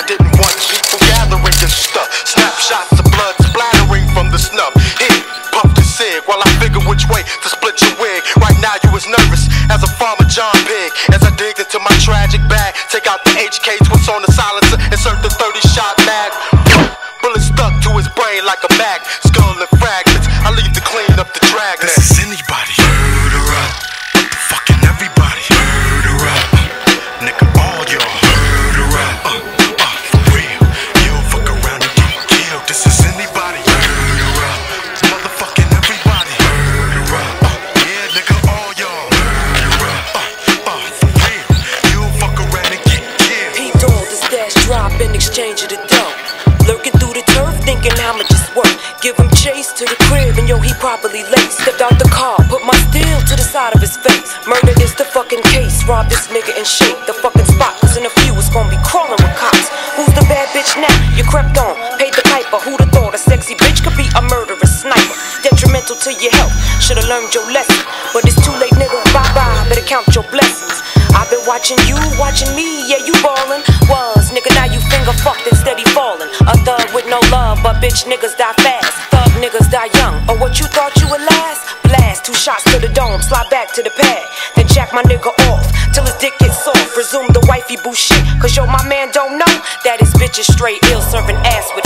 I didn't want people gathering your stuff. Snapshots of blood splattering from the snub. Here, puff the cig while I figure which way to split your wig. Right now you as nervous as a farmer John Pig. As I dig into my tragic bag, take out the HK, twist on the silencer, insert the 30-shot mag. Bullet stuck to his brain like a mag. Skull and fragments, I leave to clean up the dragnet. This is anybody. Murderer. Fucking everybody. Murderer. Nigga, all y'all. Murderer. For real. You don't fuck around and get killed. This is anybody. Murderer. Motherfucking everybody. Murderer. Yeah, nigga, all y'all. Murderer. For real. You don't fuck around and get killed. Peeped all the stash drop in exchange of the dough. Lurking through the turf, thinking how much it's worth. Give him chase to the crib, and yo, he properly laced. Stepped out the car, put my steel to the side of his face. Murder is the fucking case. Rob this nigga and shake the fucking spot. Cause in a few, it's gonna be crawling with cops. Who's the bad bitch now? You crept on, paid the piper. Who'da thought a sexy bitch could be a murderous sniper? Detrimental to your health, should've learned your lesson. But it's too late, nigga, bye-bye. Better count your blessings. I've been watching you, watching me, yeah, you ballin'. Was, nigga, now you finger fucked and steady falling. A thug with no love, but bitch niggas die fast. Thug niggas die young, or what you thought you would last? Blast, 2 shots to the dome, slide back to the pad. Then jack my nigga off, till his dick gets soft. Resume the wifey boo shit, cause yo, my man don't know that his bitch is straight ill, serving ass with